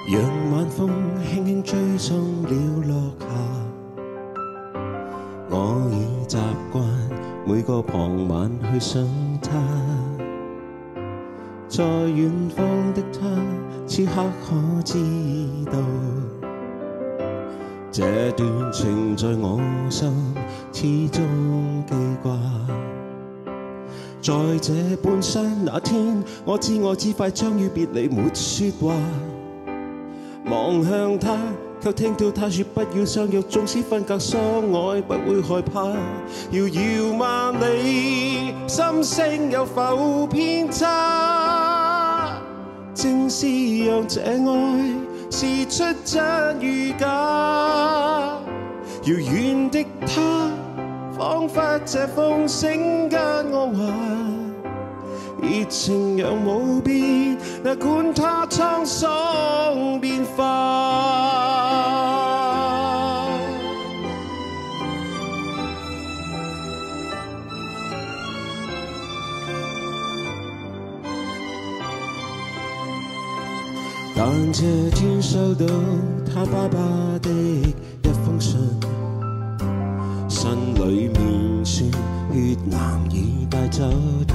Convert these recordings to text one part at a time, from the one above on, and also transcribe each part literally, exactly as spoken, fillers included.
讓晚風輕輕追蹤了落下，我已習慣每個傍晚去想他，在遠方的他此刻可知道，這段情在我心始終記掛。在這半生那天，我知我只快將於別離，沒說話。望向他，卻聽到他說不要相約，縱使分隔相愛，不會害怕。遙遙萬里，心聲有否偏差？正是讓這愛試出真與假。遙遠的他，彷彿這風聲跟我話。熱情讓無變，哪管它滄桑變化。但這天收到他爸爸的一封信，信裏面說血難以帶走他。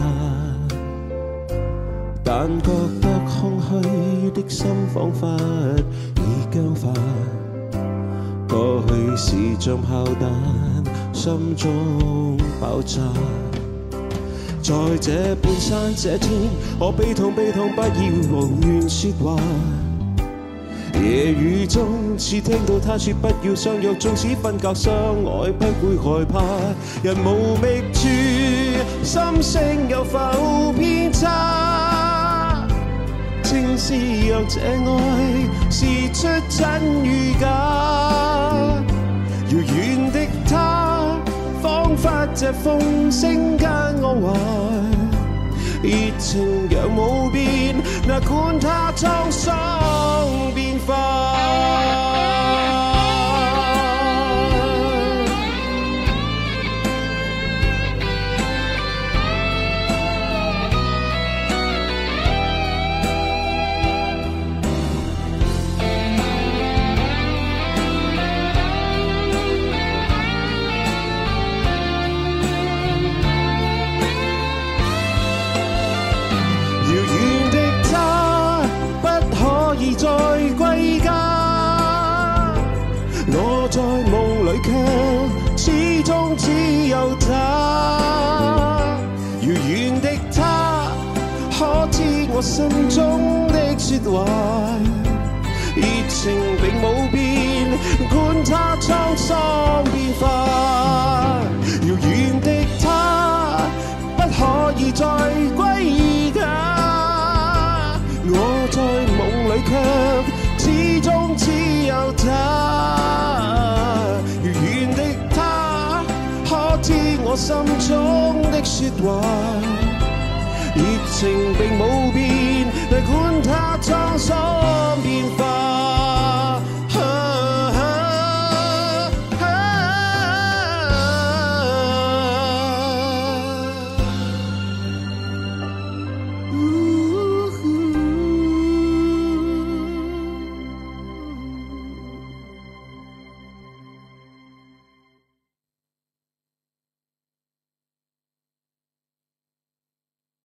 但覺得空虛的心彷彿已僵化，過去是像炮彈，心中爆炸。在這半山這天，我悲痛悲痛，不要無緣說話。夜雨中似聽到他說不要相約，縱使分隔相愛，不會害怕。人無覓處，心聲有否偏差？正是讓這愛試出真與假。遙遠的他，彷彿這風聲跟我話，熱情若無變，哪管它滄桑變化。再歸家，我在夢裏卻始終只有他。遙遠的他，可知我心中的說話？熱情並無變，管它滄桑變化。遙遠的他，不可以再歸家。我在夢裏卻始終只有他。遙遠的他，可知我心中的說話？熱情並無變，哪管它滄桑變化。